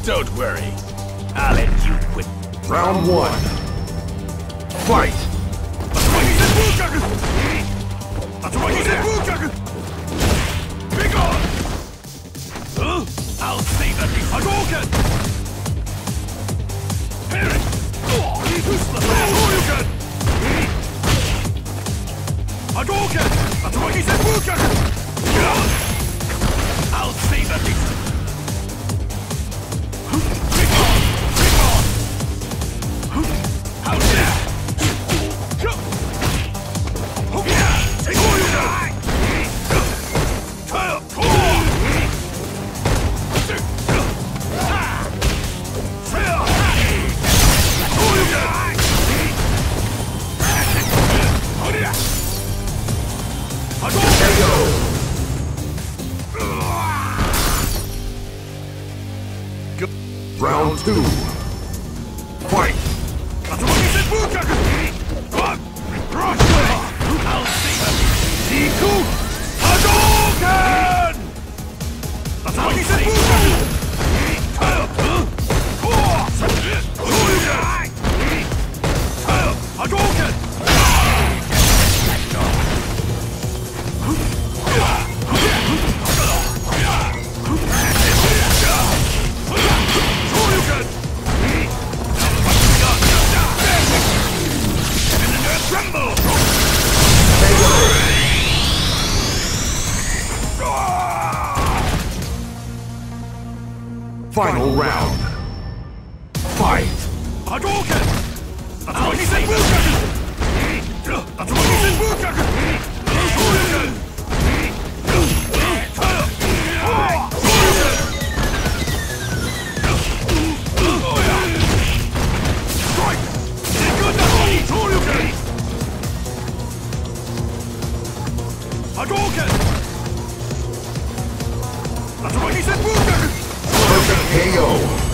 Don't worry. I'll let you quit. Round one. Fight! Be gone! I'll save that before. Hadouken! Here it! Hadouken! Hadouken! Atsumaki Senpukyaku! I'll save that before. Round two. Fight! Atsumaki Senpukyaku! I'll see them! Iku! Hadouken! Atsumaki Senpukyaku! Hadouken! Final round. Fight! Hadouken! Atsumaki Senpukyaku! Atsumaki Senpukyaku! Hadouken! Strike! Hadouken! Atsumaki Senpukyaku! Perfect KO!